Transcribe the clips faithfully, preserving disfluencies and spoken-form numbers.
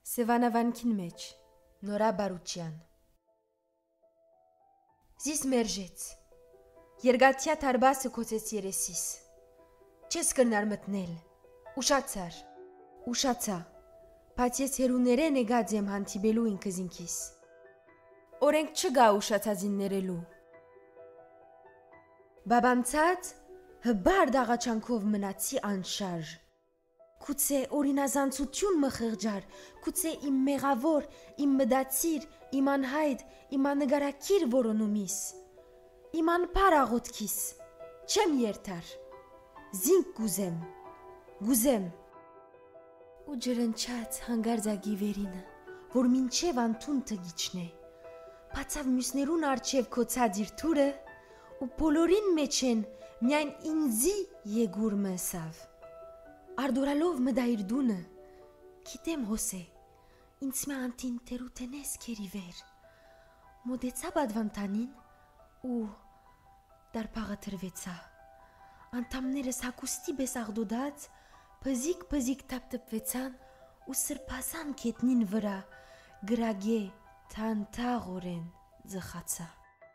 Սևանավանքին մեջ, Նորա Բարուչյան։ Զիս մերժեց, երգաթյա թարբասը կոցեց երեսիս, չես կրնար մտնել, ուշացար, ուշացա, բայց ես հերուներեն էգած եմ հանթիբելու ինքս ինքիս, օրենք չգա ուշացածին ներելու։ Բաբանցած հբարդ աղաչանքով մնացի անշարժ, Կուցե օրինազանցություն մխղջար, կուցե իմ մեղավոր, իմ մդացիր, իմ անհայտ, իմ աննգարակիր որոնումիս, իմ անպար աղոտքիս, չեմ երթար, զինք գուզեմ, գուզեմ։ Ու ջրնչաց հանգարձագի վերինը, որ մինչև անթուն տգիչն է, բացավ մյուսներուն արջև կոցած իր թուրը, ու բոլորին մեջ են միայն ինձի եգուր մսավ։ Արդորալով մդա իր դունը, գիտեմ հոսե, ինձ մե անտին տերութենես կերի վեր, մոդեցա բադվանտանին ու դարպաղը թրվեցա, անդամներս հակուստի բես աղդոդած, պզիկ-պզիկ տապտպվեցան ու սրպասան կետնին վրա, գրագե թանթաղորեն ձխացա։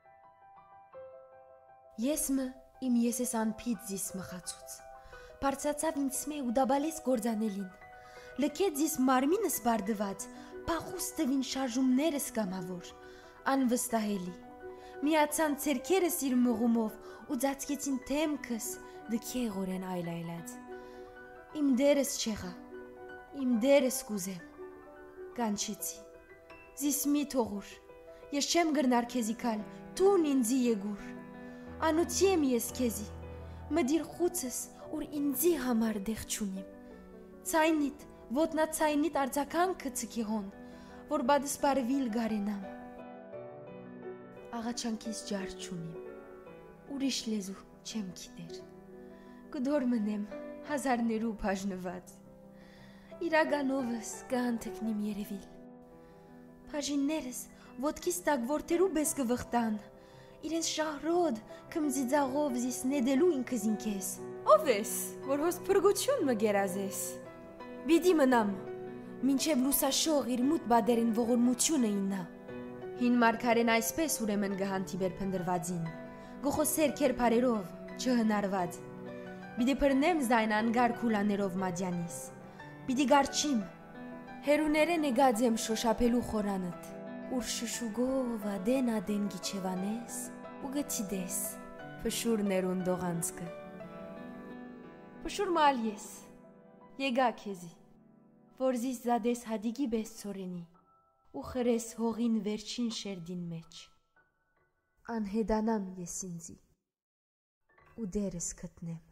Ես մը իմ եսես անպիտ զիս մխացուց, Պարծացավ ինձ մե ու դաբալես գործանելին, լքեց զիս մարմինս բարդված, պախուս տվին շարժումներս կամավոր, անվստահելի, միացան ծերքերս իր մղումով ու ձացկեցին թեմքս դքեղորեն այլ-այլած, իմ դերս չեղա, իմ դերս կուզեմ, կանչեցի, զիս մի թողուր, ես չեմ գրնար քեզի կալ, տուն ինձի եգուր, անուցի եմ ես քեզի, մդիր խուցս, որ ինձի համար դեղ չունիմ, ցայնիտ, ոտնա ցայնիտ արձականքը ցկիհոն, որ բադս բարվիլ գարենամ, աղաչանքիս ջար չունիմ, ուրիշ լեզու չեմ գիտեր, կդոր մնեմ հազարներու բաժնված, իրագանովս կհանթկնիմ երևիլ, բաժիններս ոտքիս տակ որդերու բես կվղտան, իրենց շահրոդ կմձիձաղով զիս նեդելու ինքս ինքես, ով ես, որ հոս պրգություն մը գերազես, բիդի մնամ, մինչև լուսաշող իր մութ բադերին ողորմությունը իննա, հին մարգարեն այսպես ուրեմն գհանթիբեր պնդրվածին, գոխոսեր կեր պարերով, չհնարված, բիդի պրնեմ զայն անգար կուլաներով մադյանիս, բիդի գարչիմ, հերուներեն էգած եմ շոշապելու խորանըտ, ուր շշուգով ադեն-ադեն գիչևանես ու գտիդես, պշուր ներուն դողանցկը, պշուր մալ ես, եգա քեզի, որ զիս զադես հադիգի բես ծորենի, ու խրես հողին վերջին շերդին մեջ, անհեդանամ ես ինձի, ու դերս կտնեմ։